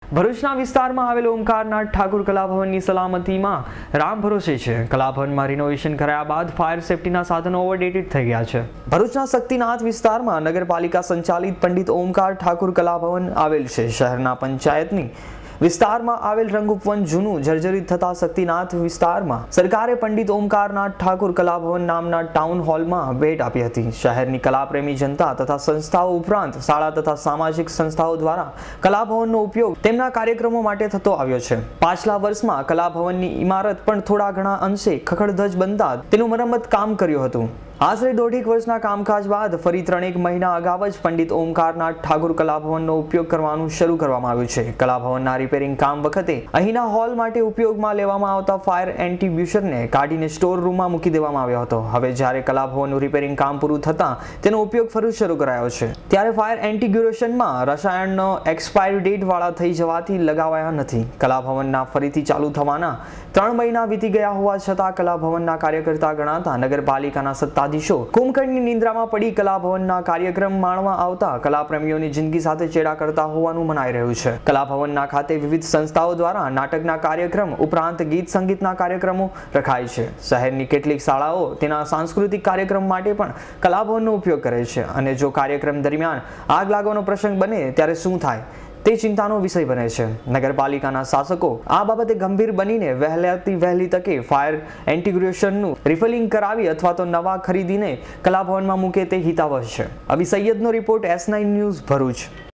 ભરૂચના વિસ્તારમાં આવેલ ઓમકારનાથ ઠાકુર કલાભવનની સલામતીમાં રામ ભરોસે છે. કલાભવનમાં રિનોવેશન કરાયા બાદ ફાયર સેફટીના સાધનો ઓવરડેટેડ થઈ ગયા છે. ભરૂચના શક્તિનાથ વિસ્તારમાં નગરપાલિકા સંચાલિત પંડિત ઓમકાર ઠાકુર કલાભવન આવેલ છે. શહેરના પંચાયતની વિસ્તારમાં આવેલ રંગુપવન જૂનું જર્જરિત થતા શક્તિનાથ વિસ્તારમાં સરકારે પંડિત ઓમકારનાથ ઠાકુર કલાભવન નામના ટાઉન હોલમાં ભેટ આપી હતી. શહેરની કલાપ્રેમી જનતા તથા સંસ્થાઓ ઉપરાંત શાળા તથા સામાજિક સંસ્થાઓ દ્વારા કલાભવનનો ઉપયોગ તેમના કાર્યક્રમો માટે થતો આવ્યો છે. પાછલા વર્ષમાં કલાભવનની ઇમારત પણ થોડા ઘણા અંશે ખખડધજ બનતા તેનું મરમ્મત કામ કર્યું હતું. આશરે 1.5 વર્ષના કામકાજ બાદ ફરી 3 મહિના અગાઉ જ પંડિત ઓમકારનાથ ઠાકુર કલાભવનનો ઉપયોગ કરવાનું શરૂ કરવામાં આવ્યું છે. કલાભવનના રિપેરિંગ કામ વખતે અહીંના હોલ માટે ઉપયોગમાં લેવામાં આવતા ફાયર એન્ટીબ્યુશરને કાઢીને સ્ટોર રૂમમાં મૂકી દેવામાં આવ્યો હતો. હવે જ્યારે કલાભવનનું રિપેરિંગ કામ પૂરું થતાં તેનો ઉપયોગ ફરી શરૂ કરાયો છે, ત્યારે ફાયર એન્ટીગ્યુરેશનમાં રસાયણનો એક્સપાયરી ડેટ વાળા થઈ જવાથી લગાવાયા નથી. કલાભવનના ફરીથી ચાલુ થવાના 3 મહિના વીતી ગયા હોવા છતાં કલાભવનના કાર્યકર્તા ગણાતા નગરપાલિકાના સત્તાધીશો કુંભકર્ણની નિંદ્રામાં પડી કલાભવનના કાર્યક્રમ માણવા આવતા કલાપ્રેમીઓની જિંદગી સાથે ચેડા કરતા હોવાનું મનાઈ રહ્યું છે. કલાભવનના ખાતે વિવિધ સંસ્થાઓ દ્વારા નાટકના કાર્યક્રમ ઉપરાંત ગીત સંગીતના કાર્યક્રમો રખાય છે. શહેરની કેટલીક શાળાઓ તેના સાંસ્કૃતિક કાર્યક્રમ માટે પણ કલાભવનનો ઉપયોગ કરે છે અને જો કાર્યક્રમ દરમિયાન આગ લાગવાનો પ્રસંગ બને ત્યારે શું થાય તે ચિંતાનો વિષય બને છે. નગરપાલિકાના શાસકો આ બાબતે ગંભીર બનીને વહેલી તકે ફાયર એન્ટીગ્યુરેશનનું રિફિલિંગ કરાવી અથવા તો નવા ખરીદીને કલાભવનમાં મૂકે તે હિતાવહ છે. અભી સૈયદનો રિપોર્ટ S9 ન્યૂઝ ભરૂચ.